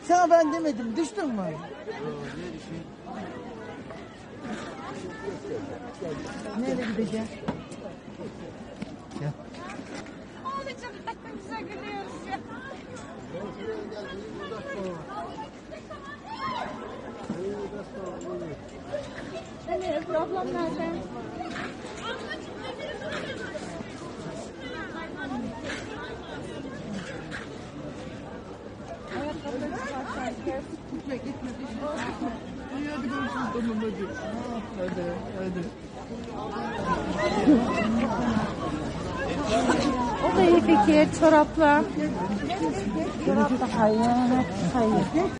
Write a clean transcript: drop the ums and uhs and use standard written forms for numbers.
Sana ben demedim, düştün mü? Nereye gideceğim? Gel. Ağlayacağım, ne güzel gülüyoruz ya. Ebru ablam nerede? Ayakkabıları çıkarsan. Gitme gitme. İyi hadi görüşürüz tamam hadi. Hadi. O da iyi fikir, çorapla. Çorapla hayır, hayır.